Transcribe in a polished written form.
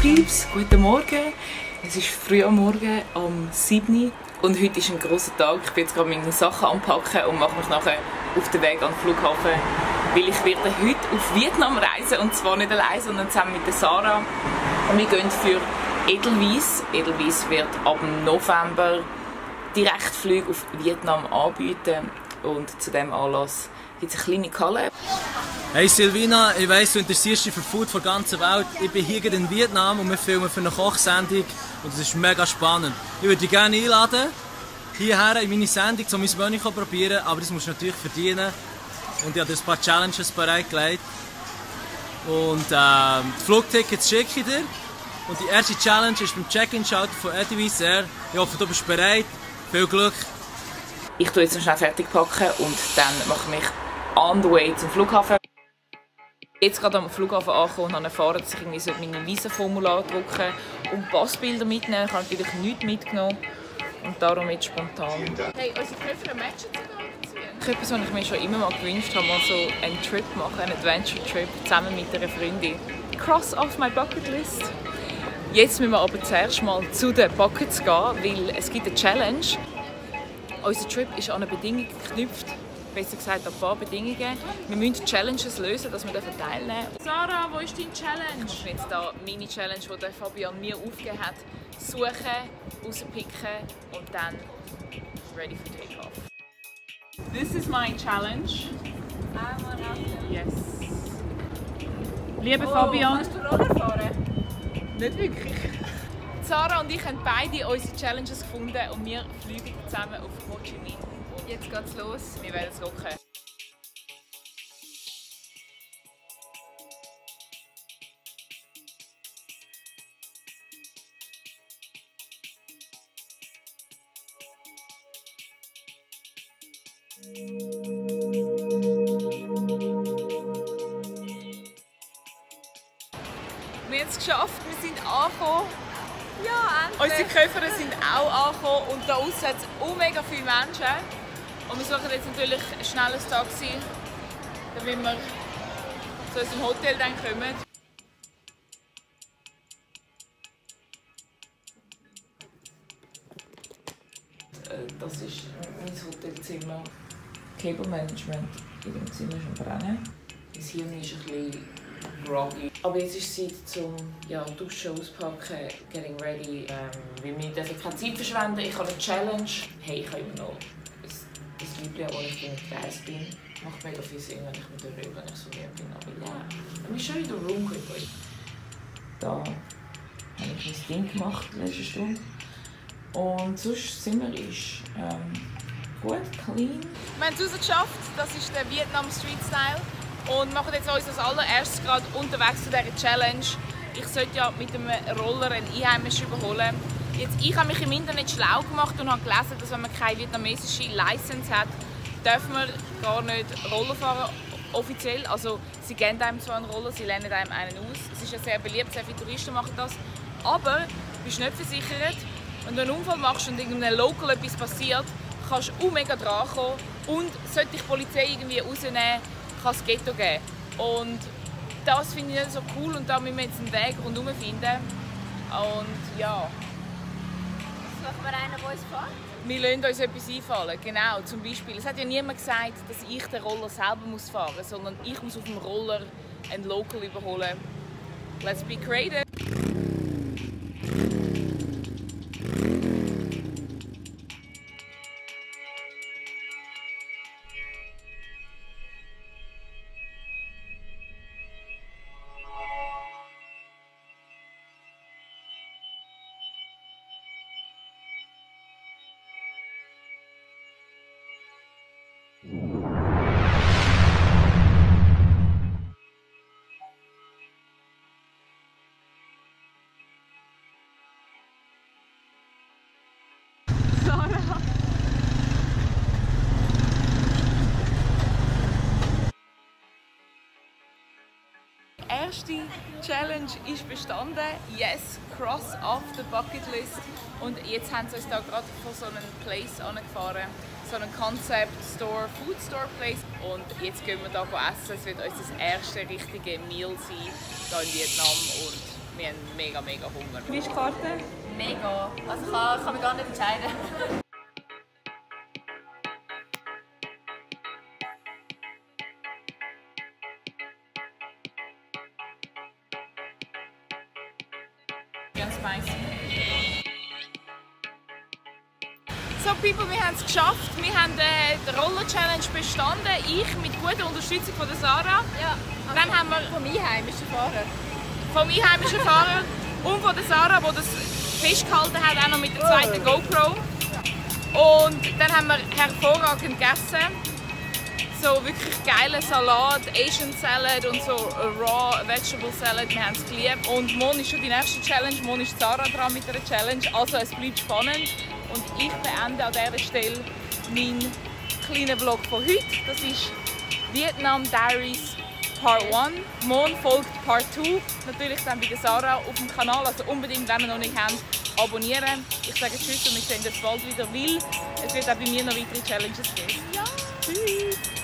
Pieps, guten Morgen. Es ist früh am Morgen am 7. und heute ist ein grosser Tag. Ich bin jetzt gerade meine Sachen anpacken und mache mich nachher auf den Weg an den Flughafen, weil ich werde heute auf Vietnam reisen, und zwar nicht allein, sondern zusammen mit der Sarah. Wir gehen für Edelweiss. Edelweiss wird ab November Direktflüge auf Vietnam anbieten, und zu diesem Anlass gibt es eine kleine Kalle. Hey Silvina, ich weiss, du interessierst dich für Food von der ganzen Welt. Ich bin hier in Vietnam und wir filmen für eine Kochsendung und es ist mega spannend. Ich würde dich gerne einladen, hierher in meine Sendung, um mein Menü zu probieren, aber das musst du natürlich verdienen. Und ich habe dir ein paar Challenges bereitgelegt. Und die Flugtickets schicke ich dir. Und die erste Challenge ist beim Check-in-Schalter von Edelweiss Air. Ich hoffe, du bist bereit. Viel Glück! Ich tue jetzt noch schnell fertig packen und dann mache ich mich on the way zum Flughafen. Jetzt gerade am Flughafen angekommen und habe erfahren, dass ich irgendwie meine Visaformular drucken und Passbilder mitnehmen. Ich habe natürlich nichts mitgenommen und darum jetzt spontan. Hey, unsere Köpfe matchen sogar. Etwas, was ich mir schon immer mal gewünscht habe, mal so einen Trip machen, einen Adventure-Trip zusammen mit einer Freundin. Cross off my bucket list. Jetzt müssen wir aber zuerst mal zu den Buckets gehen, weil es gibt eine Challenge. Unser Trip ist an eine Bedingung geknüpft, besser gesagt an ein paar Bedingungen. Wir müssen Challenges lösen, dass wir teilnehmen dürfen. Sarah, wo ist deine Challenge? Ich muss jetzt hier meine Challenge, die Fabian mir aufgegeben hat, suchen, rauspicken und dann ready for take-off. This is my challenge. Yes. Liebe Fabian. Kannst du Roller fahren? Nicht wirklich. Sarah und ich haben beide unsere Challenges gefunden und wir fliegen zusammen auf Ho Chi Minh. Und Jetzt geht's los. wir werden es rocken. Wir haben es geschafft, wir sind angekommen. Ja, Unsere endlich. Koffer sind auch angekommen und da aussen hat es mega viele Menschen. Und wir suchen jetzt natürlich ein schnelles Taxi, damit wir zu unserem Hotel dann kommen. Das ist mein Hotelzimmer. Cable Management in dem Zimmer ist am Brennen. Das Hirn ist ein bisschen groggy. Aber jetzt ist es Zeit zum Duschen, Auspacken, getting ready. Weil wir dürfen keine Zeit verschwenden. Ich habe eine Challenge. Hey, ich habe immer noch das Liebling, wo ich mit Gleis bin. Macht mega viel Sinn, wenn ich mit der rede, wenn ich so leer bin. Aber ja, let me show you the room quickly. Da habe ich mein Ding gemacht letzte Stunde. Und sonst das Zimmer ist gut, clean. Wir haben es rausgeschafft. Das ist der Vietnam Street Style. Und machen jetzt uns als allererstes gerade unterwegs zu dieser Challenge. Ich sollte ja mit dem Roller einen Einheimischen überholen. Ich habe mich im Internet schlau gemacht und habe gelesen, dass wenn man keine vietnamesische License hat, darf man gar nicht Roller fahren, offiziell. Also sie geben einem zwar einen Roller, sie lehnen einem einen aus. Es ist ja sehr beliebt, sehr viele Touristen machen das. Aber du bist nicht versichert. Wenn du einen Unfall machst und irgendeinem Local etwas passiert, kannst du mega drankommen. Und sollte dich die Polizei irgendwie rausnehmen, kann es Ghetto geben. Und das finde ich nicht so cool und da müssen wir jetzt einen Weg rundherum finden. Und ja. Suchen wir einen, der uns fährt? Wir lassen uns etwas einfallen. Genau, zum Beispiel. Es hat ja niemand gesagt, dass ich den Roller selber fahren muss, sondern ich muss auf dem Roller einen Local überholen. Let's be creative! erste Challenge ist bestanden. Yes, cross off the bucket list. Und jetzt haben sie uns da gerade von so einem Place angefahren. So einem Concept Store, Food Store Place. Und jetzt gehen wir da essen. Es wird unser erstes richtiges Meal sein hier in Vietnam. Und wir haben mega Hunger. Fischkarte? Mega. Also ich kann mich gar nicht entscheiden. Ganz spicy. So People, wir haben es geschafft. Wir haben die Roller-Challenge bestanden. Ich mit guter Unterstützung von der Sarah. Ja, Dann haben wir vom einheimischen Fahrer. vom einheimischen Fahrer und von der Sarah, die das festgehalten hat, auch noch mit der zweiten GoPro. Und dann haben wir hervorragend gegessen. So wirklich geilen Salat, Asian Salad und so Raw Vegetable Salad. Wir haben es geliebt. Und morgen ist schon die nächste Challenge. Morgen ist Sarah dran mit der Challenge. Also es bleibt spannend. Und ich beende an dieser Stelle meinen kleinen Vlog von heute. Das ist Vietnam Diaries Part 1. Morgen folgt Part 2. Natürlich dann bei der Sarah auf dem Kanal. Also unbedingt, wenn ihr noch nicht habt, abonnieren. Ich sage Tschüss und wir sehen uns bald wieder, weil es wird auch bei mir noch weitere Challenges geben. Ja, tschüss!